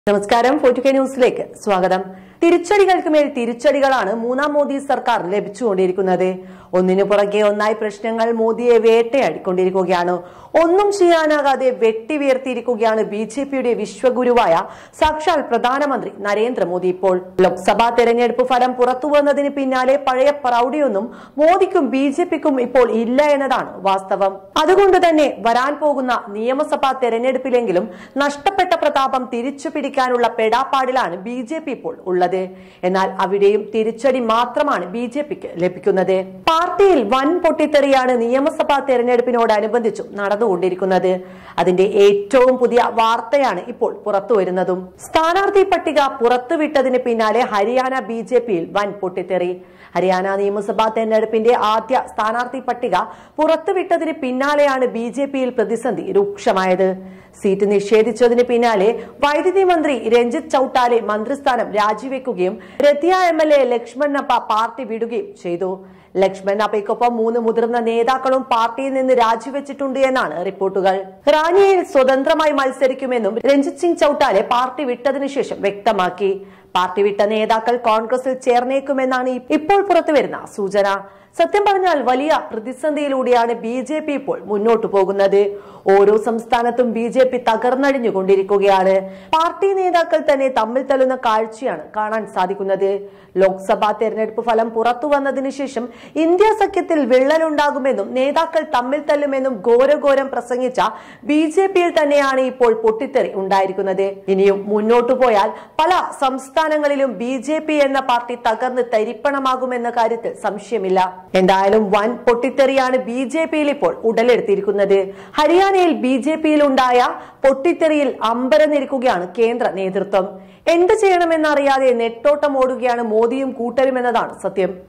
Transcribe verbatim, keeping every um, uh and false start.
നമസ്കാരം forty K ന്യൂസിലേക്ക് സ്വാഗതം. തിരിച്ചടികൾക്ക് മേൽ തിരിച്ചടികളാണ് മൂന്നാം മോദി സർക്കാർ ലഭിച്ചുകൊണ്ടിരിക്കുന്നത്. ഒന്നിനു പുറകെ ഒന്നായി പ്രശ്നങ്ങൾ മോദിയെ വേട്ടയാടിക്കൊണ്ടിരിക്കുകയാണ്. ഒന്നും ചെയ്യാനാകാതെ വെട്ടിവീർത്തിയിരിക്കുകയാണ് ബി ജെ പിയുടെ വിശ്വഗുരുവായ സാക്ഷാൽ പ്രധാനമന്ത്രി നരേന്ദ്രമോദി. ഇപ്പോൾ ലോക്സഭാ തെരഞ്ഞെടുപ്പ് ഫലം പുറത്തുവന്നതിന് പിന്നാലെ പഴയ പ്രൗഢിയൊന്നും മോദിക്കും ബി ജെ പിക്കും ഇപ്പോൾ ഇല്ല എന്നതാണ് വാസ്തവം. അതുകൊണ്ട് തന്നെ വരാൻ പോകുന്ന നിയമസഭാ തെരഞ്ഞെടുപ്പിലെങ്കിലും നഷ്ടപ്പെട്ട പ്രതാപം തിരിച്ചു പിടിക്കാനുള്ള പെടാപ്പാടിലാണ് ബി ജെ പി ഇപ്പോൾ ഉള്ളത്. എന്നാൽ അവിടെയും തിരിച്ചടി മാത്രമാണ് ബി ജെ പിക്ക് ലഭിക്കുന്നത്. പാർട്ടിയിൽ വൻ പൊട്ടിത്തെറിയാണ് നിയമസഭാ തെരഞ്ഞെടുപ്പിനോടനുബന്ധിച്ചും നടന്നുകൊണ്ടിരിക്കുന്നത്. അതിന്റെ ഏറ്റവും പുതിയ വാർത്തയാണ് ഇപ്പോൾ പുറത്തുവരുന്നതും. സ്ഥാനാർത്ഥി പട്ടിക പുറത്തുവിട്ടതിന് പിന്നാലെ ഹരിയാന ബി ജെ പിയിൽ വൻ പൊട്ടിത്തെറി. ഹരിയാന നിയമസഭാ തെരഞ്ഞെടുപ്പിന്റെ ആദ്യ സ്ഥാനാർത്ഥി പട്ടിക പുറത്തുവിട്ടതിന് പിന്നാലെയാണ് ബി ജെ പിയിൽ പ്രതിസന്ധി രൂക്ഷമായത്. സീറ്റ് നിഷേധിച്ചതിന് പിന്നാലെ വൈദ്യുതി മന്ത്രി രഞ്ജിത്ത് ചൌട്ടാലെ മന്ത്രിസ്ഥാനം രാജിവെക്കുകയും Ratia M L A Laxman Napa party വിടുകയും ചെയ്തു. ലക്ഷ്മൺ നപ്പയ്ക്കൊപ്പം മൂന്ന് മുതിർന്ന നേതാക്കളും പാർട്ടിയിൽ നിന്ന് രാജിവെച്ചിട്ടുണ്ട് എന്നാണ് റിപ്പോർട്ടുകൾ. റാനിയിൽ സ്വതന്ത്രമായി മത്സരിക്കുമെന്നും രഞ്ജിത്ത് സിംഗ് ചൌട്ടാലെ പാർട്ടി വിട്ടതിനു ശേഷം വ്യക്തമാക്കി. പാർട്ടി വിട്ട നേതാക്കൾ കോൺഗ്രസിൽ ചേർന്നേക്കുമെന്നാണ് ഇപ്പോൾ പുറത്തുവരുന്ന സൂചന. സത്യം പറഞ്ഞാൽ വലിയ പ്രതിസന്ധിയിലൂടെയാണ് ബി ജെ പി ഇപ്പോൾ മുന്നോട്ടു പോകുന്നത്. ഓരോ സംസ്ഥാനത്തും ബി ജെ പി തകർന്നടിഞ്ഞുകൊണ്ടിരിക്കുകയാണ്. പാർട്ടി നേതാക്കൾ തന്നെ തമ്മിൽ തല്ലുന്ന കാഴ്ചയാണ് കാണാൻ സാധിക്കുന്നത്. ലോക്സഭാ തെരഞ്ഞെടുപ്പ് ഫലം പുറത്തു വന്നതിന് ശേഷം ഇന്ത്യ സഖ്യത്തിൽ വിള്ളലുണ്ടാകുമെന്നും നേതാക്കൾ തമ്മിൽ തല്ലുമെന്നും ഘോരഘോരം പ്രസംഗിച്ച ബി ജെ പിയിൽ തന്നെയാണ് ഇപ്പോൾ പൊട്ടിത്തെറി ഉണ്ടായിരിക്കുന്നത്. ഇനിയും മുന്നോട്ടു പോയാൽ പല സംസ്ഥാനങ്ങളിലും ബി ജെ പി എന്ന പാർട്ടി തകർന്ന് തരിപ്പണമാകുമെന്ന കാര്യത്തിൽ സംശയമില്ല. എന്തായാലും വൻ പൊട്ടിത്തെറിയാണ് ബി ജെ പിയിൽ ഇപ്പോൾ ഉടലെടുത്തിരിക്കുന്നത്. ഹരിയാനയിൽ ബി ജെ പിയിൽ ഉണ്ടായ പൊട്ടിത്തെറിയിൽ അമ്പരന്നിരിക്കുകയാണ് കേന്ദ്ര നേതൃത്വം. എന്ത് ചെയ്യണമെന്നറിയാതെ നെട്ടോട്ടം ഓടുകയാണ് മോദിയും കൂട്ടരും എന്നതാണ് സത്യം.